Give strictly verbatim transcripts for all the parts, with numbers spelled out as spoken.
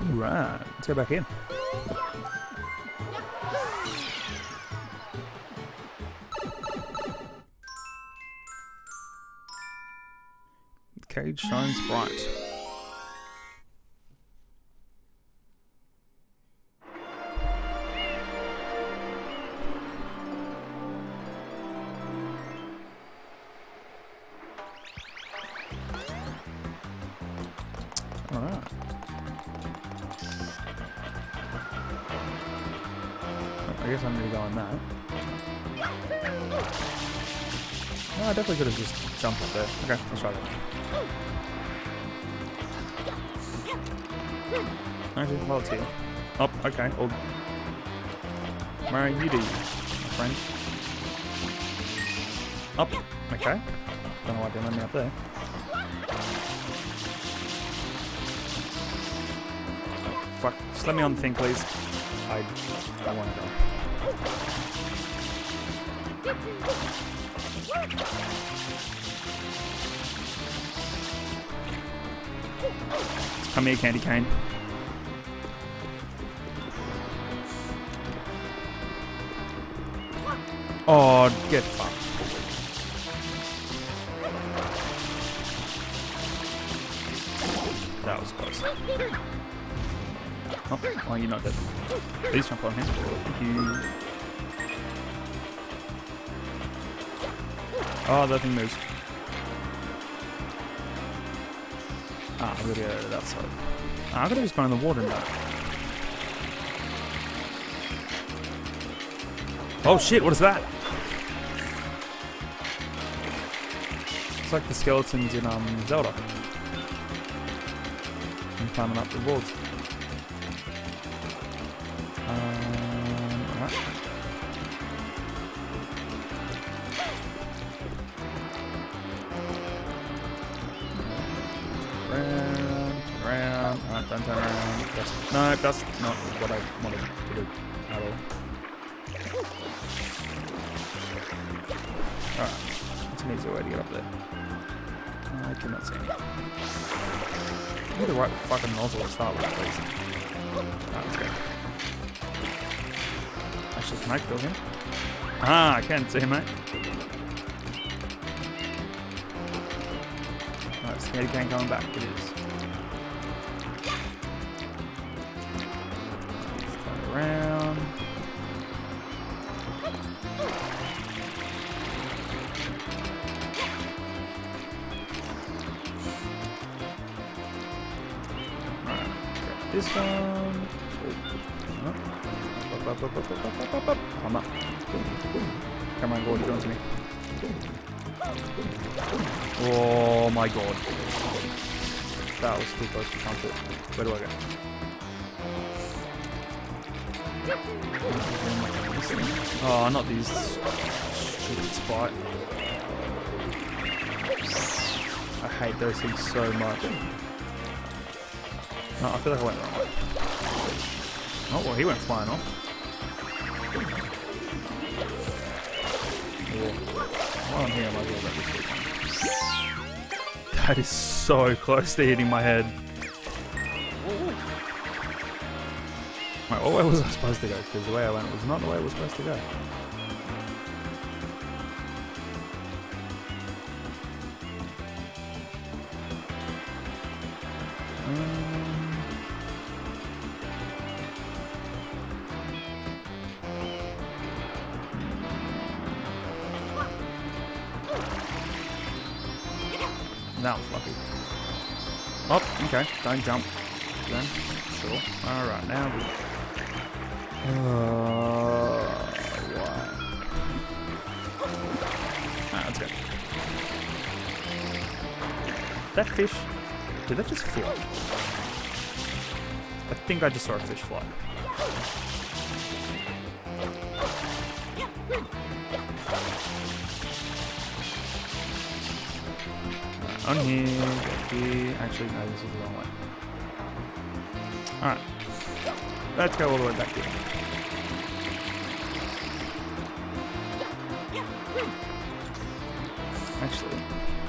Right, let's go back in. Cage shines bright. Alright. I guess I'm gonna go on that. No, I definitely could have just jumped up there. Okay, let's try that. Actually, while it's here. Oh, okay. Well, where are you, do you, my friend? Up. Okay. Don't know why they let me up there. Oh, fuck. Just let me on the thing, please. I, I want to go. Come here, candy cane. Oh, get fucked. That was close. Oh, well, you're not dead. Please jump on him. Thank you. Oh, that thing moves. Ah, I'm gonna get out of that side. Ah, I'm gonna just go in the water now. Oh shit, what is that? It's like the skeletons in um Zelda. I'm climbing up the walls. Um, alright. Round, round. Alright, don't turn around. That's, no, that's not what I wanted to do at all. Alright, that's an easier way to get up there. I cannot see anything. Give me the right fucking nozzle to start with, please. Alright, let's go. Actually, can I kill him? Ah, I can see him, mate. Alright, Scaredy Cane coming back. It is. Let's turn around. This one. Up, up, up, up, up, up, up, up. Come up. Come on, Gordy, join to me. Oh my god. That was too close to jump it. Where do I go? Oh, not these stupid spot. I hate those things so much. No, I feel like I went the wrong way. Oh, well, he went flying off. Yeah. While I'm here, I might as well let this one. That is so close to hitting my head. Wait, what way was I supposed to go? Because the way I went was not the way I was supposed to go. That was lucky. Oh, okay. Don't jump. Then, sure. Alright, now we... Uh, why? Alright, let's go. That fish... Did that just fly? I think I just saw a fish fly. On here, go here. Actually, no, this is the wrong way. Alright. Let's go all the way back here. Actually.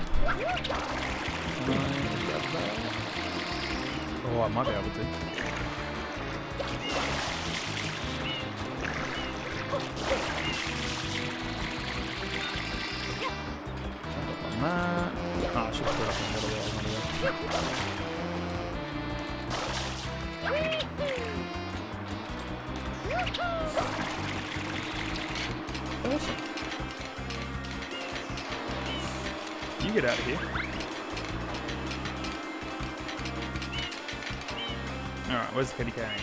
Oh, I might be able to. On that. Oh, I should put it up in the middle there. Awesome. You get out of here. Alright, where's the kitty carrying?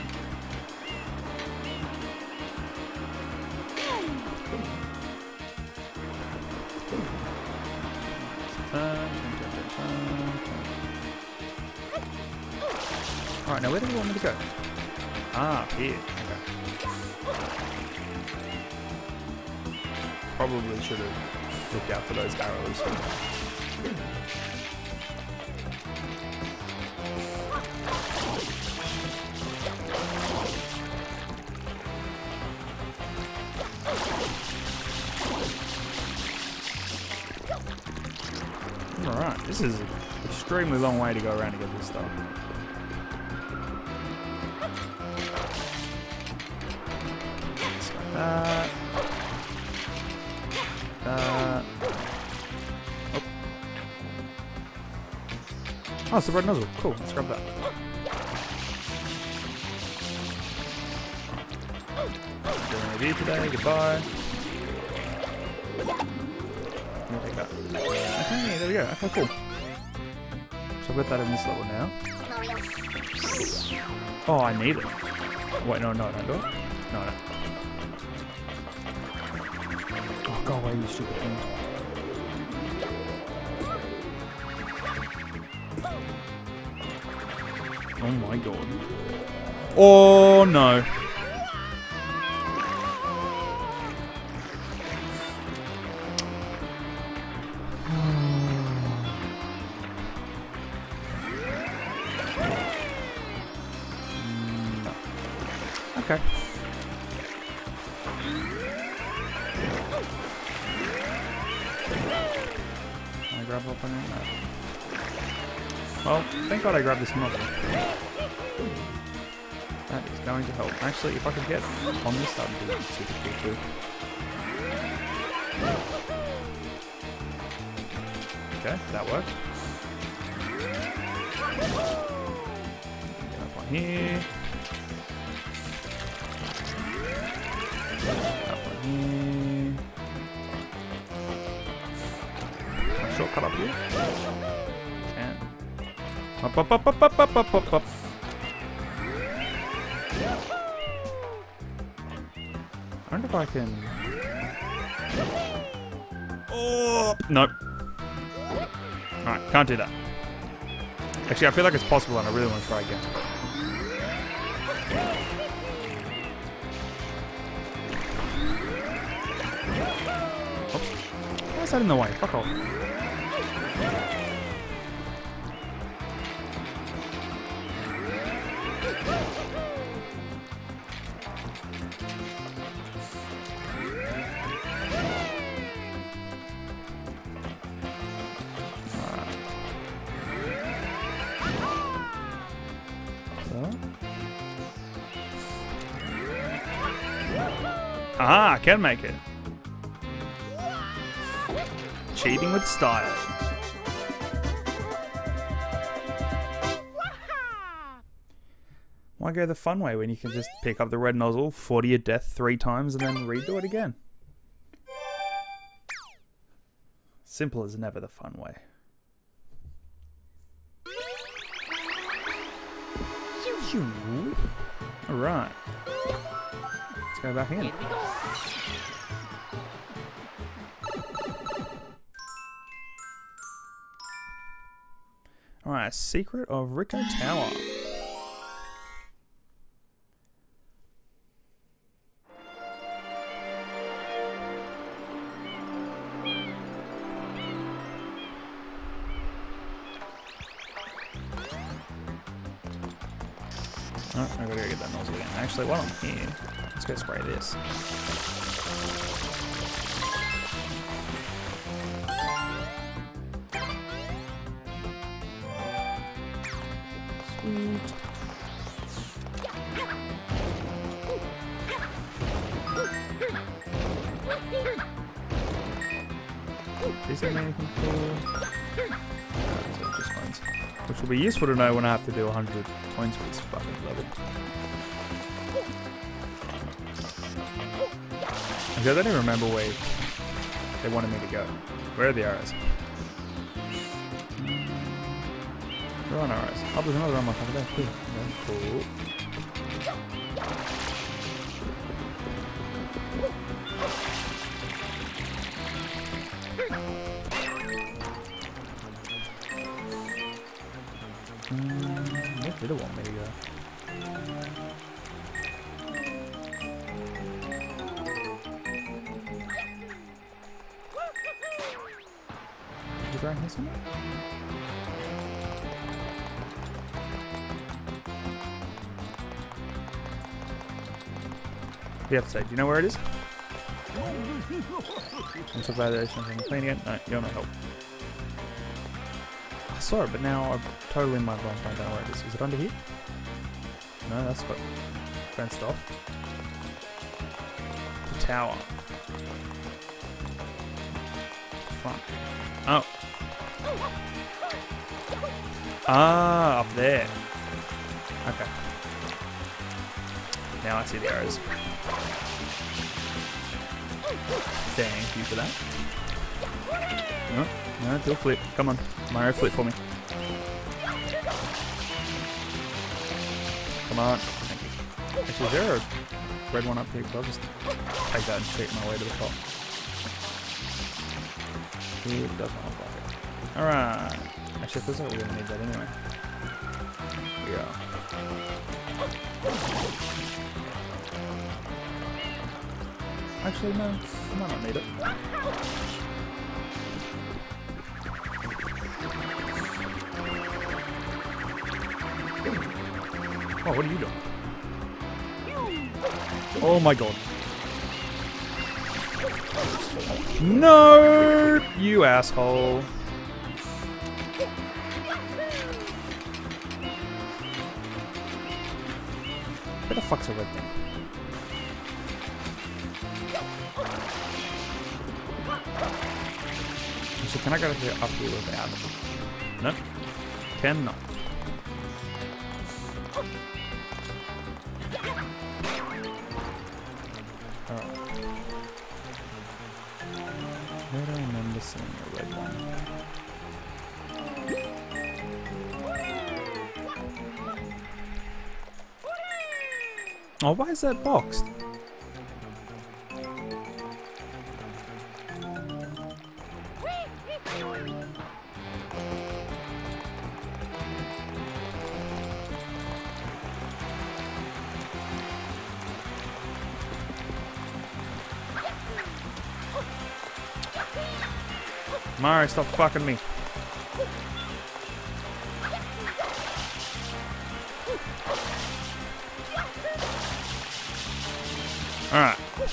Alright, now where do you want me to go? Ah, here. Okay. Probably should have looked out for those arrows. Alright, this is an extremely long way to go around to get this stuff. Just like that. That. Oh. Oh, it's the red nozzle. Cool, let's grab that. Doing a review today, goodbye. Take that. Okay, there we go. Okay, cool. So I've got that in this level now. Oh, I need it. Wait, no, no, I don't do it. No, no. Oh, go away, you stupid thing. Oh my god. Oh no. Okay. Can I grab up on it? No. Well, thank God I grabbed this muzzle. That is going to help. Actually, if I could get on this, that would be super cool too. Okay, that worked. Get up on here. Up on here. Can I shortcut up here? Can. Up, up, up, up, up, up, up, up, up. I wonder if I can. Oh, nope. Alright, can't do that. Actually, I feel like it's possible and I really want to try again. Oops. Why is that in the way? Fuck off. Ah, I can make it. Cheating with style. Why go the fun way when you can just pick up the red nozzle, fall to your death three times, and then redo it again? Simple is never the fun way. Alright. Let's go back in. Alright, Secret of Rito Tower. Oh, I gotta go get that nozzle again. Actually, while I'm here, let's go spray this. Sweet. Is there anything cool? No, just coins. Which will be useful to know when I have to do one hundred coins for this fucking level. Because I don't even remember where they wanted me to go. Where are the arrows? There are no arrows. Oh, there's another unlock over there. Cool. Cool. Mm, where did it want me to go? Is it around here somewhere? You have to say, do you know where it is? I'm so glad that I'm cleaning it. No, you don't need help. I saw it, but now I've totally mind blank. I don't know where it is. Is it under here? No, that's got fenced off. The tower. Front. Oh. Ah, up there. Okay. Now I see the arrows. Thank you for that. No, no, do a flip. Come on. Mario, flip for me. Come on. Thank you. Actually, is there a red one up here? Because I'll just take that and shoot my way to the top. It doesn't look like it. Alright. Actually, it feels like we're going to need that anyway. Yeah. Actually, no. I might not need it. Oh, what are you doing? Oh my god. No! You asshole. Where the fuck's a red thing? So can I go here up here without it? No. Cannot. Alright. Where do I remember seeing a red one? Oh, why is that boxed? Mario, stop fucking me. Alright.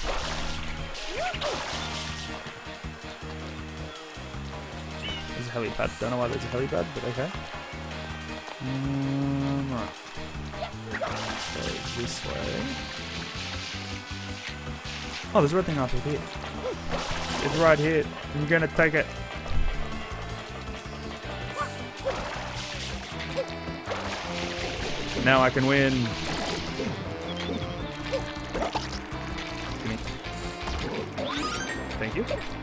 There's a helipad. Don't know why there's a helipad, but okay. Um, right. So this way. Oh, there's a red thing up here. It's right here. I'm gonna take it. Now I can win. Gimme. Thank you.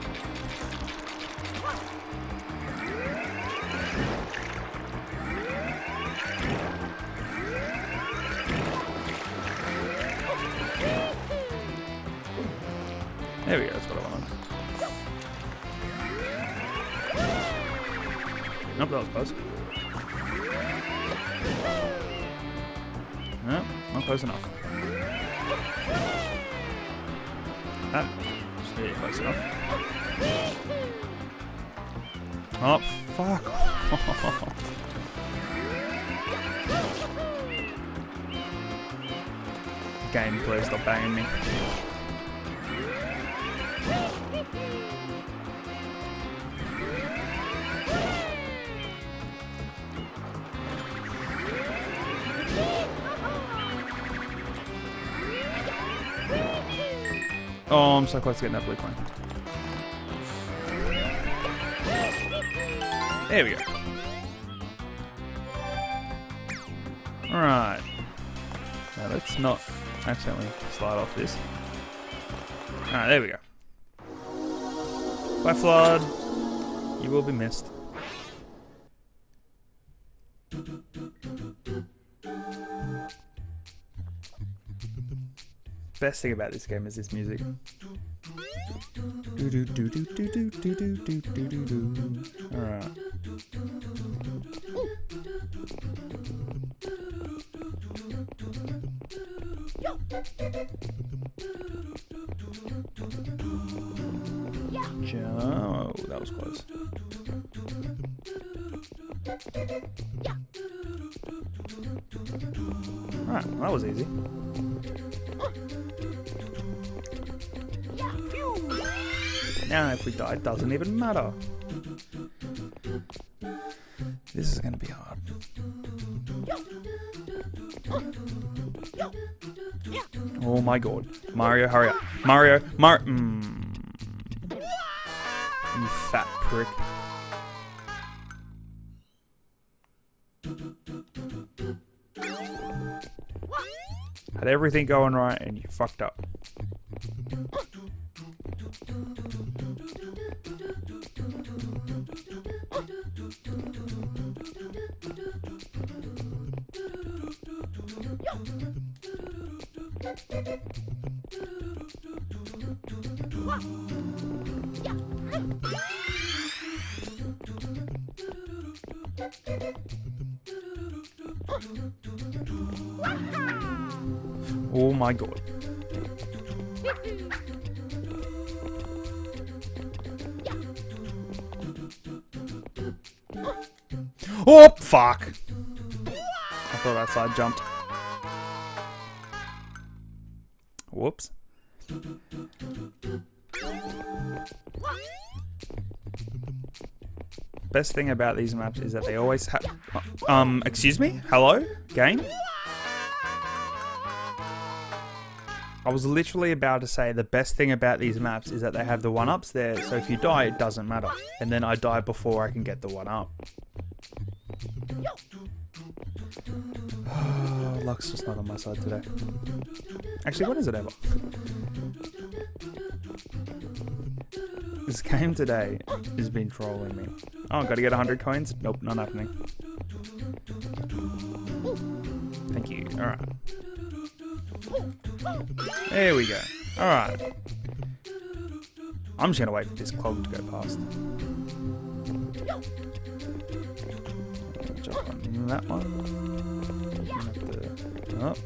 There we go, that's what I wanted. Nope, that was close. No, not close enough. That was really close enough. Oh, fuck. Game, please stop banging me. Oh, I'm so close to getting that blue coin. There we go. Alright. Now let's not accidentally slide off this. Alright, there we go. Bye, Flood. You will be missed. Best thing about this game is this music. Do do do do do do do do do do do do. Alright. Oh, that was close. Alright, well, that was easy. Now if we die, it doesn't even matter. This is gonna be hard. Oh my god. Mario, hurry up. Mario, Mar- mm. You fat prick. Had everything going right and you fucked up. Oh my god. Oh fuck! I thought that side jumped. Whoops. Best thing about these maps is that they always have... Um, excuse me? Hello? Game? I was literally about to say the best thing about these maps is that they have the one-ups there, so if you die, it doesn't matter. And then I die before I can get the one-up. Luck's just not on my side today. Actually, when is it ever? This game today has been trolling me. Oh, gotta get one hundred coins? Nope, not happening. Thank you. Alright. There we go. Alright. I'm just gonna wait for this clog to go past. Jump on that one. Have to... Oh.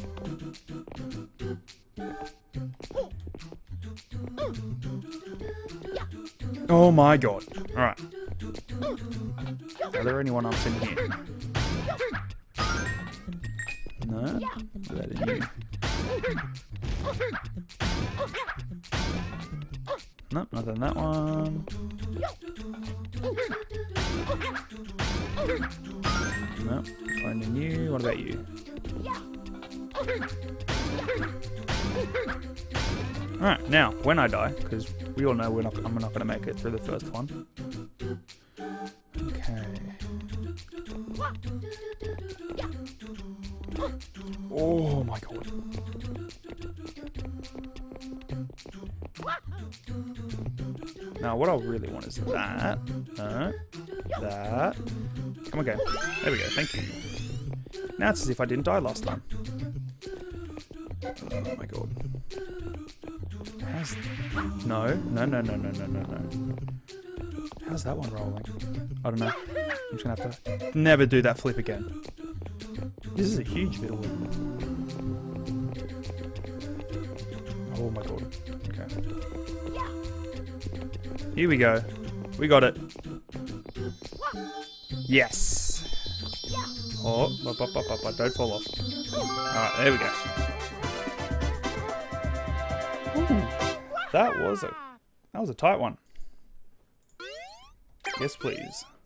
Oh my god. Alright. Are there anyone else in here? No? Better than you. Nope, not on that one. Nope, finding you. What about you? Alright, now, when I die, because we all know we're not, I'm not going to make it through the first one. Okay. Oh my god. Now, what I really want is that. No. That. Come on, game. There we go, thank you. Now it's as if I didn't die last time. Oh my god. How's... No, no, no, no, no, no, no, no. How's that one rolling? I don't know. I'm just gonna have to never do that flip again. This is a huge bit of wood. Oh my god. Okay. Here we go. We got it. Yes! Oh, up, up, up, up, up. Don't fall off. Alright, there we go. Ooh, that was a that was a tight one. Yes, please.